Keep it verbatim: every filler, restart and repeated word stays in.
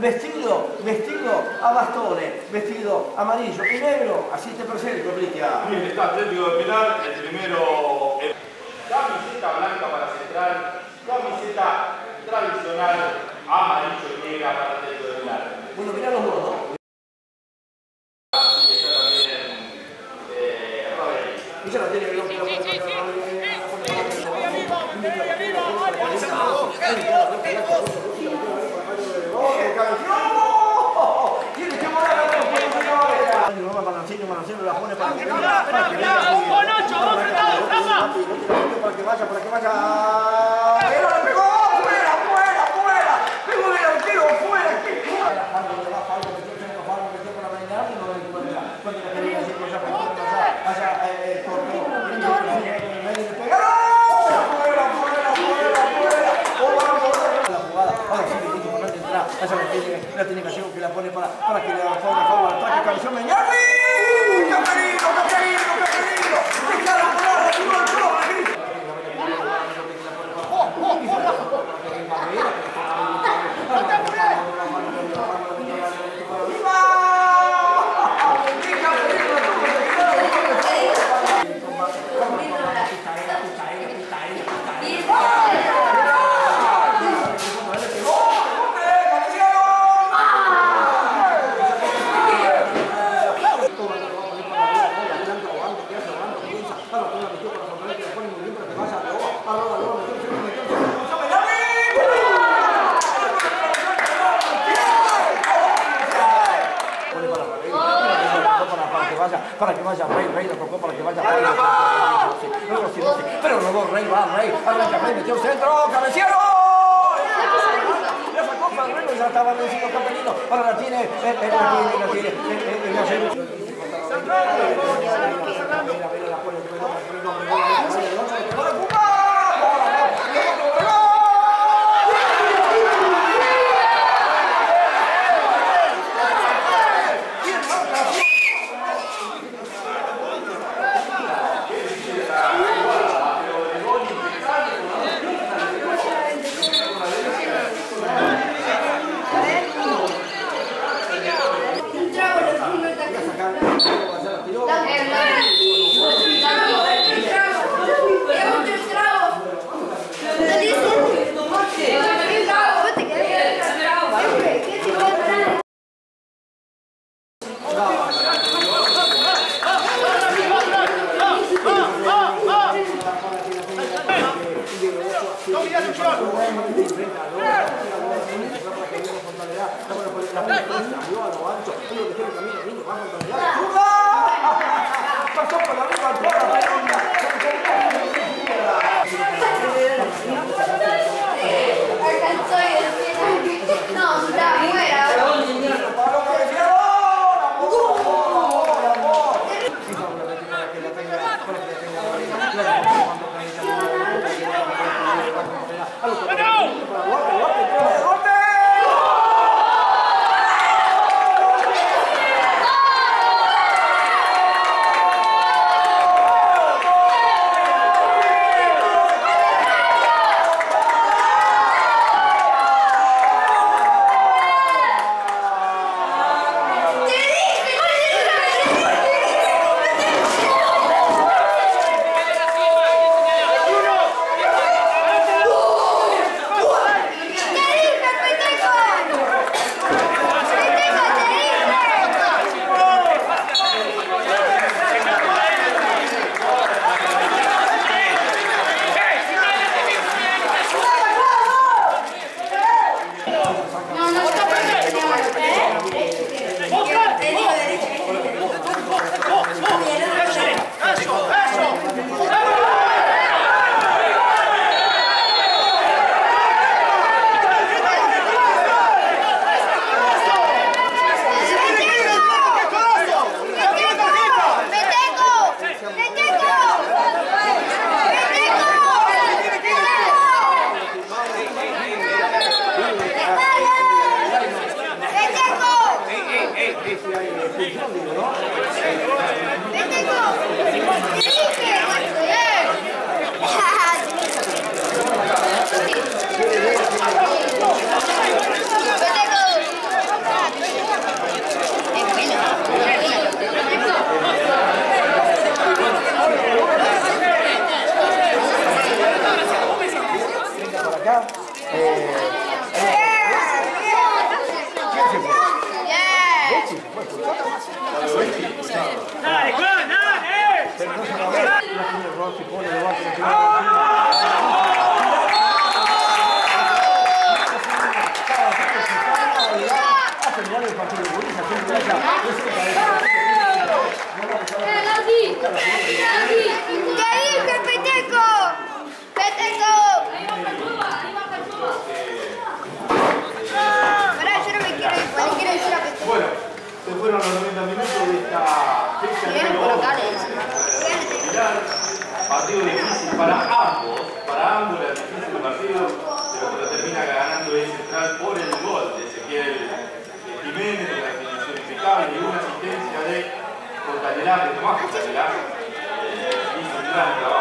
vestido, vestido a bastones, vestido amarillo y negro. Así te presento, Cristian. Bien, está Atlético de Penal, el primero. El... Camiseta blanca para Central, camiseta tradicional, amarillo y negra para Atlético de Penal. Bueno, mirá los dos, ¿no? Y está también eh, Robert. Y ya lo tiene que Sí, sí, sí, sí. Voy arriba, voy arriba, tiene que volar a los pueblos. Balancino, balancino, la pone para que vaya. Para que vaya, para que vaya. Pero le pegó, fuera, fuera, fuera. Pegó el arquero, fuera. Falco, le va Falco, metió el Falco, metió para bailar y no lo encuentra. Cuando le quería decir que ya me encuentra allá, allá, eh, cortó. Le pegaron. Fuera, fuera, fuera, fuera. La jugada, ahora sí, Benito Fernández entra, allá la tiene, la tiene Gallego que la pone para, para que le haga forma, forma, ataque, cabezón, Meñarri. ¡Caperino, Caperino, Caperino! ¡Déjala volar, la tiró al club, la grita! Para que vaya Rey, Rey lo tocó para que vaya Rey. Pero luego Rey va, Rey, arranca Rey, metió el centro, cabecero. Le sacó para Rey, ya estaba vencido Caperino. Ahora la tiene, la tiene, la tiene. Pasó por la misma altura, no, ya, fuera. la tiene Rossi, pone lo va a tener. El partido de Bolivia, siempre haya, ¡Eh, Gaby! ¡Gaby! ¡Gaby, Peteco! ¡Peteco! Pará, yo no me quiero ir, pues le quiero decir a Peteco. Bueno, se fueron los noventa minutos de esta fecha Vienen por acá, le dicen. final. Partido difícil para ambos, para ambos era difícil el partido, pero que lo termina ganando es Central por el gol de Ezequiel Jiménez, de la definición impecable y una asistencia de Cotalera, de Tomás Cotalera, eh, hizo un gran trabajo.